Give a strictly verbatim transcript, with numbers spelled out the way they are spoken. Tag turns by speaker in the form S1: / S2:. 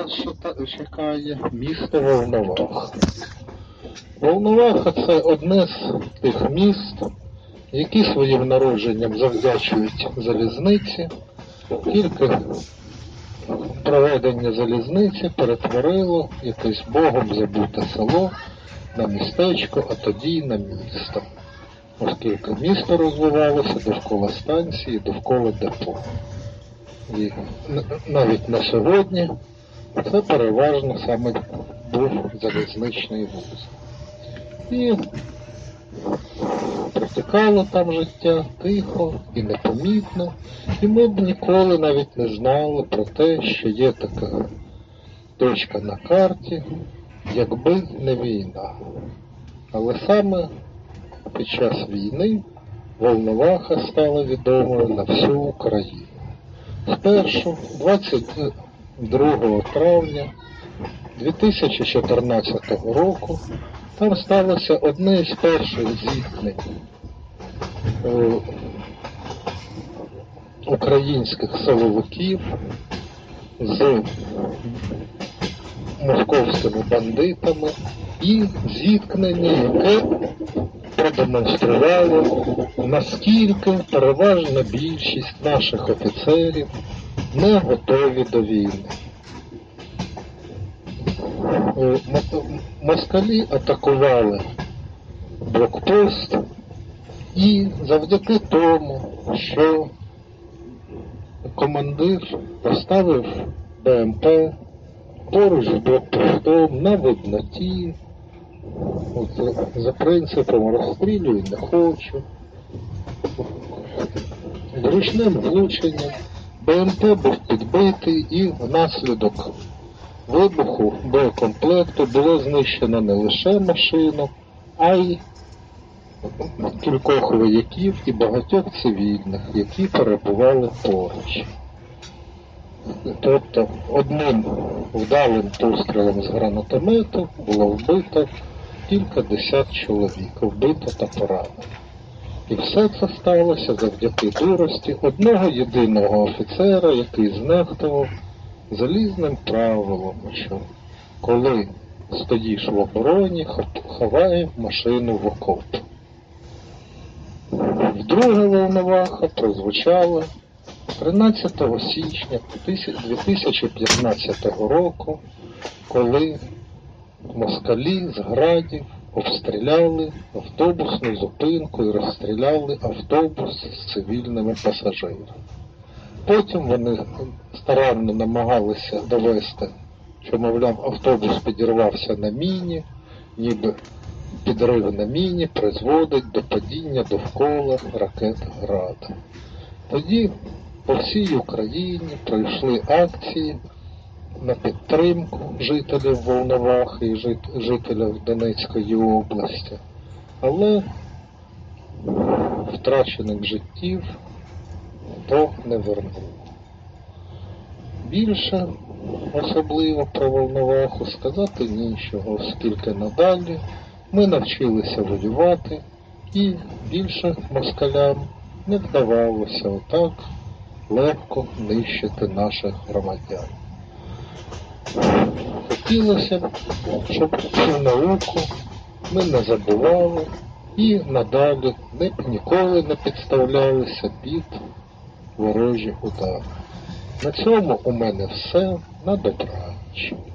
S1: Що чекає місто Волноваха. Волноваха – це одне з тих міст, які своїм народженням завдячують залізниці. Тільки проведення залізниці перетворило якесь богом забуте село на містечко, а тоді й на місто. Оскільки місто розвивалося довкола станції, довкола депо. І навіть на сьогодні це переважно саме був залізничний вуз. І протікало там життя тихо і непомітно. І ми б ніколи навіть не знали про те, що є така точка на карті, якби не війна. Але саме під час війни Волноваха стала відомою на всю Україну. Спершу, двадцять другого травня дві тисячі чотирнадцятого року, там сталося одне із перших зіткнень українських силовиків з московськими бандитами, і зіткнення, яке продемонструвало, наскільки переважна більшість наших офіцерів не готові до війни. Москалі атакували блокпост, і завдяки тому, що командир поставив БМП поруч з блокпостом на видноті, от, за принципом розстрілюй не хочу, зручним влученням БМП був підбитий, і внаслідок вибуху боєкомплекту було знищено не лише машину, а й кількох вояків і багатьох цивільних, які перебували поруч. Тобто одним вдалим пострілом з гранатомету було вбито кілька десят чоловік, вбито та поранено. І все це сталося завдяки дурості одного єдиного офіцера, який знехтував залізним правилом, що коли стоїш в обороні, ховай машину в окоп. Вдруге Волноваха прозвучала тринадцятого січня дві тисячі п'ятнадцятого року, коли москалі з градів обстріляли автобусну зупинку і розстріляли автобус з цивільними пасажирами. Потім вони старанно намагалися довести, що, мовляв, автобус підірвався на міні, ніби підрив на міні призводить до падіння довкола ракет «Град». Тоді по всій Україні пройшли акції на підтримку жителів Волновахи і жителів Донецької області, але втрачених життів то не вернуло. Більше особливо про Волноваху сказати нічого, оскільки надалі ми навчилися воювати, і більше москалям не вдавалося отак легко нищити наших громадян. Хотілося б, щоб цю науку ми не забували і надалі ніколи не підставлялися під ворожі удари. На цьому у мене все. На добраніч.